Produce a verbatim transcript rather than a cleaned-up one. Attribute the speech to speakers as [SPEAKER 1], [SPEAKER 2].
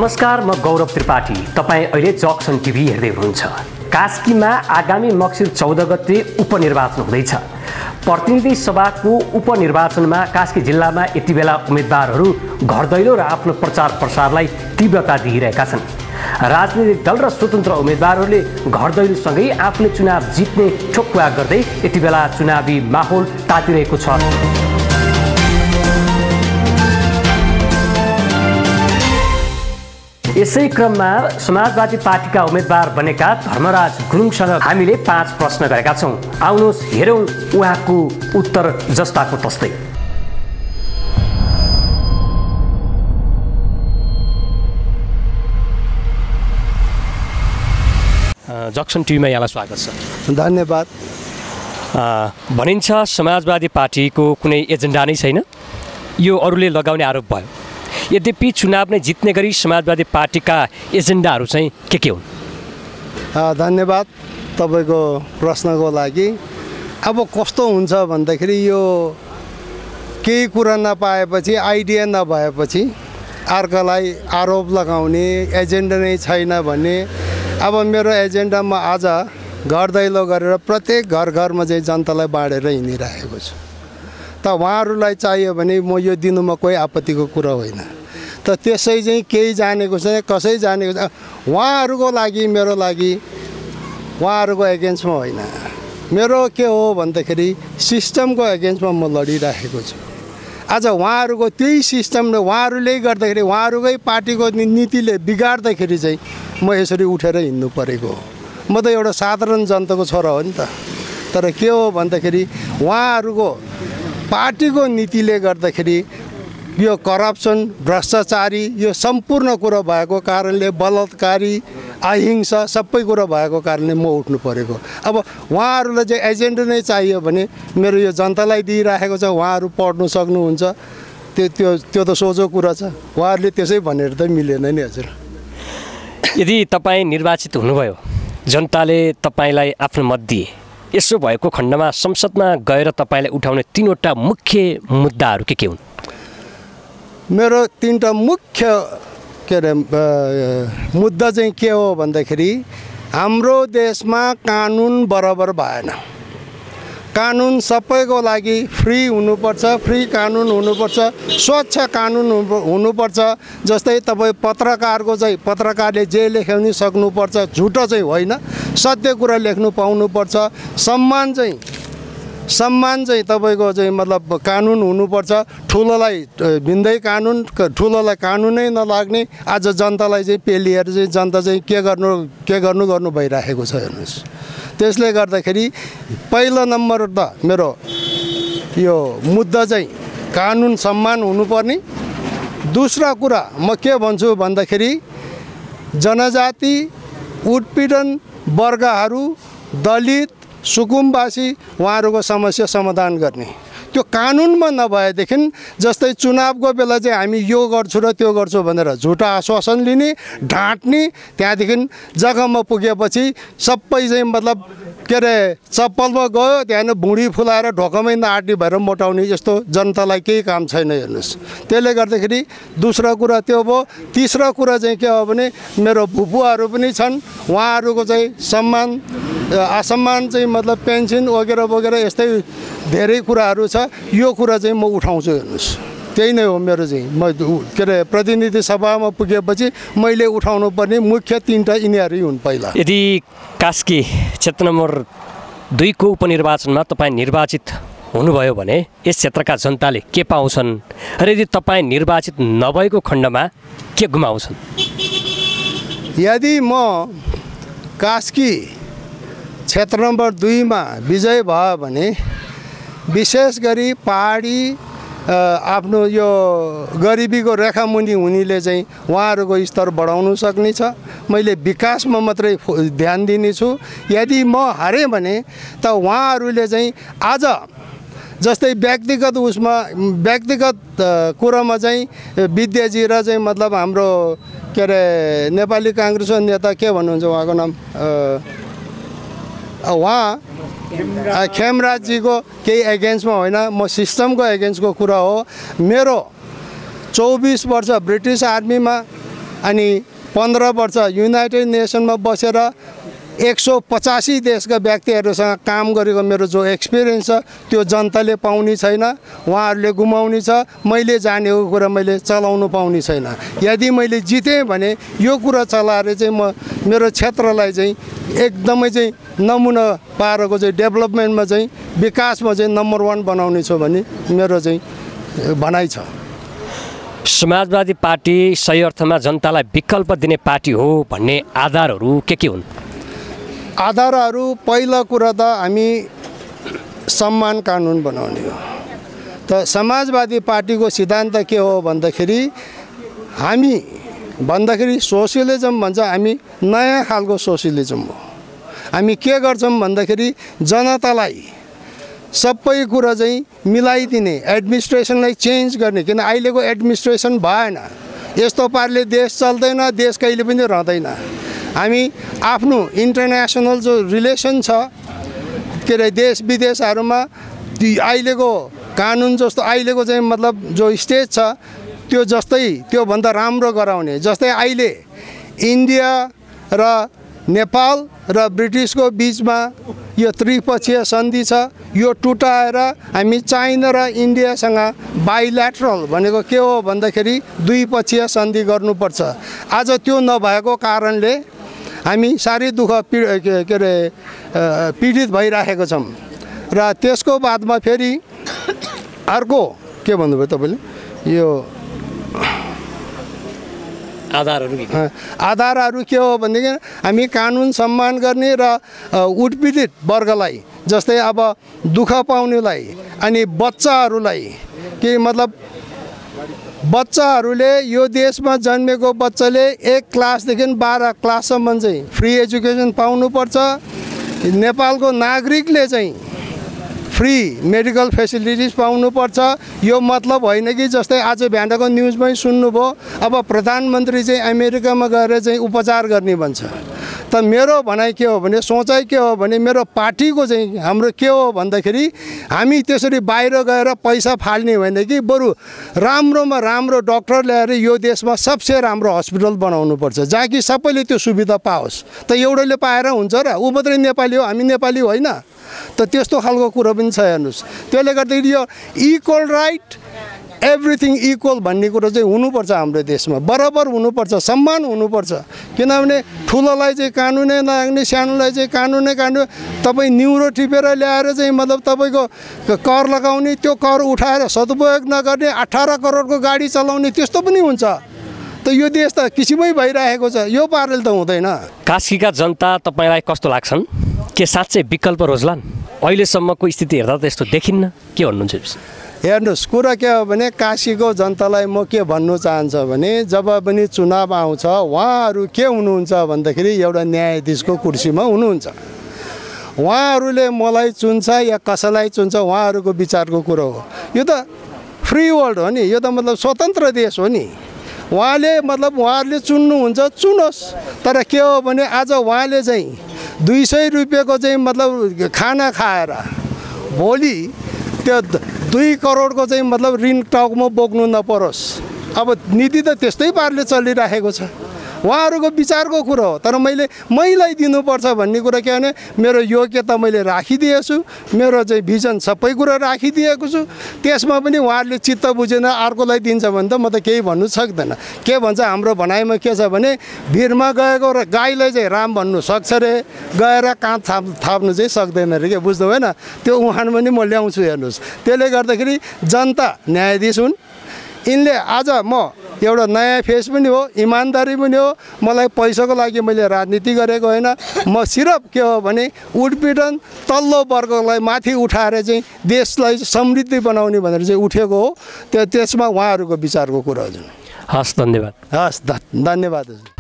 [SPEAKER 1] नमस्कार, म गौरव त्रिपाठी। तपाईँ अहिले जक्सन टिभी हेर्दै हुनुहुन्छ। कास्कीमा आगामी मक्सिर चौध गते उपनिर्वाचन हुँदैछ। प्रतिनिधि सभाको उपनिर्वाचनमा कास्की जिल्लामा यति बेला उम्मेदवारहरू घर दैलो र आफ्नो प्रचार प्रसारलाई तीव्रता दिइरहेका छन्। राजनीतिक दल र स्वतन्त्र उम्मेदवारहरूले घर दैलोसँगै आफूले चुनाव जित्ने ठोक्वा गर्दै यति बेला चुनावी माहौल तातिरहेको छ। यसै क्रममा समाजवादी पार्टीका उम्मेदवार बनेका धर्मराज गुरुङसँग हामीले पाँच प्रश्न गरेका छौँ। आउनुहोस् हेरौँ उहाँको उत्तर जस्ताको तस्तै। जक्सन टिभीमा यहाँलाई स्वागत छ।
[SPEAKER 2] धन्यवाद।
[SPEAKER 1] भनिन्छ समाजवादी पार्टीको कुनै एजेन्डा नै छैन, यो अरूले लगाउने आरोप भयो। यद्यपि चुनाव नै जित्ने गरी समाजवादी पार्टीका एजेन्डाहरू चाहिँ के के हुन्?
[SPEAKER 2] धन्यवाद तपाईँको प्रश्नको लागि। अब कस्तो हुन्छ भन्दाखेरि यो केही कुरा नपाएपछि, आइडिया नभएपछि अर्कालाई आरोप लगाउने, एजेन्डा नै छैन भन्ने। अब मेरो एजेन्डा म आज घर दैलो गरेर प्रत्येक घर घरमा चाहिँ जनतालाई बाँडेर हिँडिरहेको छु। त उहाँहरूलाई चाहियो भने म यो दिनुमा कोही आपत्तिको कुरा होइन। त त्यसै चाहिँ केही जानेको छैन, कसै जानेको छैन। उहाँहरूको लागि, मेरो लागि, उहाँहरूको एगेन्स्टमा होइन। मेरो के हो भन्दाखेरि सिस्टमको एगेन्स्टमा म लडिरहेको छु। आज उहाँहरूको त्यही सिस्टमले उहाँहरूले गर्दाखेरि, उहाँहरूकै पार्टीको नीतिले बिगार्दाखेरि चाहिँ म यसरी उठेर हिँड्नु परेको हो। म त एउटा साधारण जनताको छोरा हो नि त। तर के हो भन्दाखेरि उहाँहरूको पार्टीको नीतिले गर्दाखेरि यो करप्सन, भ्रष्टाचारी, यो सम्पूर्ण कुरा भएको कारणले, बलात्कारी, अहिंसा सबै कुरा भएको कारणले म उठ्नु परेको। अब उहाँहरूलाई चाहिँ एजेन्डा नै चाहियो भने मेरो यो जनतालाई दिइराखेको छ, उहाँहरू पढ्नु सक्नुहुन्छ। त्यो त्यो त्यो त सोझो कुरा छ। उहाँहरूले त्यसै भनेर त मिलेन नि हजुर।
[SPEAKER 1] यदि तपाईँ निर्वाचित हुनुभयो, जनताले तपाईँलाई आफ्नो मत दिए, यसो भएको खण्डमा संसदमा गएर तपाईँलाई उठाउने तीनवटा मुख्य मुद्दाहरू के के हुन्?
[SPEAKER 2] मेरो तीनटा मुख्य के अरे मुद्दा चाहिँ के हो भन्दाखेरि हाम्रो देशमा कानुन बराबर भएन। कानुन सबैको लागि फ्री हुनुपर्छ, फ्री कानुन हुनुपर्छ, स्वच्छ कानुन हुनुपर्छ। जस्तै तपाईँ पत्रकारको चाहिँ पत्रकारले जे लेख्नु सक्नुपर्छ, झुटो चाहिँ होइन, सत्य कुरा लेख्नु पाउनुपर्छ। सम्मान चाहिँ सम्मान चाहिँ तपाईँको चाहिँ मतलब कानुन हुनुपर्छ। ठुलोलाई भिन्दै कानुन, ठुलोलाई कानुनै नलाग्ने। आज जनतालाई चाहिँ पेलिएर चाहिँ जनता चाहिँ के गर्नु के गर्नु गर्नु भइराखेको छ हेर्नुहोस्। त्यसले गर्दाखेरि पहिलो नम्बर त मेरो यो मुद्दा चाहिँ कानुन सम्मान हुनुपर्ने। दोस्रो कुरा म के भन्छु भन्दाखेरि जनजाति, उत्पीडन वर्गहरू, दलित, सुकुम्बासी, उहाँहरूको समस्या समाधान गर्ने। त्यो कानुनमा नभएदेखि जस्तै चुनावको बेला चाहिँ हामी यो गर्छु र त्यो गर्छु भनेर झुटा आश्वासन लिने, ढाँट्ने, त्यहाँदेखि जग्गामा पुगेपछि सबै चाहिँ मतलब के अरे चप्पलमा गयो, त्यहाँ भुँडी फुलाएर ढोकामै नआट्ने भएर मोटाउने, यस्तो जनतालाई केही काम छैन हेर्नुहोस्। त्यसले गर्दाखेरि दोस्रो कुरा त्यो भयो। तेस्रो कुरा चाहिँ के हो भने मेरो फुपूहरू पनि छन्, उहाँहरूको चाहिँ सम्मान असम्मान चाहिँ मतलब पेन्सन वगेरा वगेरा यस्तै धेरै कुराहरू छ। यो कुरा चाहिँ म उठाउँछु हेर्नुहोस्। त्यही नै हो मेरो चाहिँ। म के अरे प्रतिनिधि सभामा पुगेपछि मैले उठाउनु पर्ने मुख्य तिनवटा यिनीहरू हुन्। पहिला
[SPEAKER 1] यदि कास्की क्षेत्र नम्बर दुईको उपनिर्वाचनमा तपाईँ निर्वाचित हुनुभयो भने यस क्षेत्रका जनताले के पाउँछन् र यदि तपाईँ निर्वाचित नभएको खण्डमा के गुमाउँछन्?
[SPEAKER 2] यदि म कास्की क्षेत्र नम्बर दुईमा विजय भयो भने विशेष गरी पहाडी आफ्नो यो गरिबीको रेखामुनि हुनेले चाहिँ उहाँहरूको स्तर बढाउनु सक्ने छ। मैले विकासमा मात्रै ध्यान दिनेछु। यदि म हारेँ भने त उहाँहरूले चाहिँ आज जस्तै व्यक्तिगत उसमा व्यक्तिगत कुरामा चाहिँ विद्याजी र चाहिँ मतलब हाम्रो के अरे नेपाली काङ्ग्रेसको नेता के भन्नुहुन्छ उहाँको नाम, उहाँ खेमराजजीको केही एगेन्स्टमा होइन, म सिस्टमको एगेन्स्टको कुरा हो। मेरो चौबिस वर्ष ब्रिटिस आर्मीमा अनि पन्ध्र वर्ष युनाइटेड नेसनमा बसेर एक सौ पचासी देशका व्यक्तिहरूसँग काम गरेको मेरो जो एक्सपिरियन्स छ त्यो जनताले पाउने छैन, उहाँहरूले गुमाउने छ। मैले जानेको कुरा मैले चलाउनु पाउने छैन। यदि मैले जितेँ भने यो कुरा चलाएर चाहिँ म मेरो क्षेत्रलाई चाहिँ एकदमै चाहिँ नमुना पारेको चाहिँ डेभलपमेन्टमा चाहिँ विकासमा चाहिँ नम्बर वान बनाउने छु भन्ने मेरो चाहिँ भनाइ छ।
[SPEAKER 1] समाजवादी पार्टी सही अर्थमा जनतालाई विकल्प दिने पार्टी हो भन्ने आधारहरू के के हुन्?
[SPEAKER 2] आधारहरू पहिलो कुरा त हामी सम्मान कानुन बनाउने हो। त समाजवादी पार्टीको सिद्धान्त के हो भन्दाखेरि हामी भन्दाखेरि सोसियलिजम भन्छ, हामी नयाँ खालको सोसियलिजम हो। हामी के गर्छौँ भन्दाखेरि जनतालाई सबै कुरा चाहिँ मिलाइदिने, एडमिनिस्ट्रेसनलाई चेन्ज गर्ने। किन अहिलेको एडमिनिस्ट्रेसन भएन, यस्तो पाराले देश चल्दैन, देश कहिले पनि रहँदैन। हामी आफ्नो इन्टरनेसनल जो रिलेसन छ के अरे देश विदेशहरूमा अहिलेको कानुन जस्तो अहिलेको चाहिँ मतलब जो स्टेज छ त्यो जस्तै त्योभन्दा राम्रो गराउने। जस्तै अहिले इन्डिया र नेपाल र ब्रिटिसको बिचमा यो त्रिपक्षीय सन्धि छ, यो टुटाएर हामी चाइना र इन्डियासँग बाइल्याटरल भनेको के हो भन्दाखेरि द्विपक्षीय सन्धि गर्नुपर्छ। आज त्यो नभएको कारणले हामी साह्रै दुःख पी के अरे पीडित भइराखेको छौँ। र त्यसको बादमा फेरि अर्को के भन्नुभयो तपाईँले? यो
[SPEAKER 1] आधारहरू
[SPEAKER 2] आधारहरू के हो भनेदेखि हामी कानुन सम्मान गर्ने र उत्पीडित वर्गलाई, जस्तै अब दुःख पाउनेलाई अनि बच्चाहरूलाई के मतलब बच्चाहरूले यो देशमा जन्मेको बच्चाले एक क्लासदेखि बाह्र क्लाससम्म चाहिँ फ्री एजुकेसन पाउनुपर्छ। नेपालको नागरिकले चाहिँ फ्री मेडिकल फेसिलिटिज पाउनुपर्छ। यो मतलब होइन कि जस्तै आज बिहानको न्युजमै सुन्नुभयो अब प्रधानमन्त्री चाहिँ अमेरिकामा गएर चाहिँ उपचार गर्ने भन्छ। त मेरो भनाइ के हो भने, सोचाइ के हो भने, मेरो पार्टीको चाहिँ हाम्रो के हो भन्दाखेरि हामी त्यसरी बाहिर गएर पैसा फाल्ने होइन कि बरु राम्रोमा राम्रो डक्टर ल्याएर यो देशमा सबसे राम्रो हस्पिटल बनाउनुपर्छ जहाँ कि सबैले त्यो सुविधा पाओस्। त एउटैले पाएर हुन्छ र? ऊ मात्रै नेपाली हो, हामी नेपाली होइन? त त्यस्तो खालको कुरो पनि छ हेर्नुहोस्। त्यसले गर्दाखेरि यो इक्वल राइट, एभ्रिथिङ इक्वल भन्ने कुरो चाहिँ हुनुपर्छ हाम्रो देशमा, बराबर हुनुपर्छ, सम्मान हुनुपर्छ। किनभने ठुलोलाई चाहिँ कानुनै नलाग्ने, सानोलाई चाहिँ कानुनै कानुन। तपाईँ न्युरो टिपेर ल्याएर चाहिँ मतलब तपाईँको कर लगाउने, त्यो कर उठाएर सदुपयोग नगर्ने, अठार करोडको गाडी चलाउने, त्यस्तो पनि हुन्छ। त यो देश त किसिमै भइरहेको छ, यो पाराले त हुँदैन।
[SPEAKER 1] कास्कीका जनता तपाईँलाई कस्तो लाग्छन्? के साँच्चै विकल्प रोज्लान्? अहिलेसम्मको स्थिति हेर्दा त यस्तो देखिन्न। के भन्नुहुन्छ?
[SPEAKER 2] हेर्नुहोस्, कुरा के हो भने काशीको जनतालाई म के भन्नु चाहन्छ भने जब पनि चुनाव आउँछ उहाँहरू के हुनुहुन्छ भन्दाखेरि एउटा न्यायाधीशको कुर्सीमा हुनुहुन्छ। उहाँहरूले मलाई चुन्छ या कसैलाई चुन्छ उहाँहरूको विचारको कुरो हो। यो त फ्री वर्ल्ड हो नि, यो त मतलब स्वतन्त्र देश हो नि। उहाँले मतलब उहाँहरूले चुन्नुहुन्छ, चुनोस्। तर के हो भने आज उहाँले चाहिँ दुई सय रुपियाँको चाहिँ मतलब खाना खाएर भोलि त्यो दुई करोडको चाहिँ मतलब ऋण टाउकोमा बोक्नु नपरोस्। अब नीति त त्यस्तै पाराले चलिरहेको छ। उहाँहरूको विचारको कुरो हो। तर मैले मैलाई दिनुपर्छ भन्ने कुरा के भने मेरो योग्यता मैले राखिदिएको छु, मेरो चाहिँ भिजन सबै कुरा राखिदिएको छु। त्यसमा पनि उहाँहरूले चित्त बुझेन अर्कोलाई दिन्छ भने त म त केही भन्नु सक्दैन। के भन्छ हाम्रो भनाइमा के छ भने भिरमा गएको र गाईलाई चाहिँ राम भन्नु सक्छ रे, गएर काँध थाप थाप्नु चाहिँ सक्दैन रे। के बुझ्नु भएन? त्यो उखान पनि म ल्याउँछु हेर्नुहोस्। त्यसले गर्दाखेरि जनता न्यायाधीश हुन्। यिनले आज म एउटा नयाँ फेस पनि हो, इमान्दारी पनि हो। मलाई पैसाको लागि मैले राजनीति गरेको होइन। म सिर्फ के हो भने उत्पीडन तल्लो वर्गलाई माथि उठाएर चाहिँ देशलाई समृद्धि बनाउने भनेर चाहिँ उठेको हो। त्यो त्यसमा उहाँहरूको विचारको कुरा हजुर।
[SPEAKER 1] हस्, धन्यवाद।
[SPEAKER 2] हस्, धन्यवाद हजुर।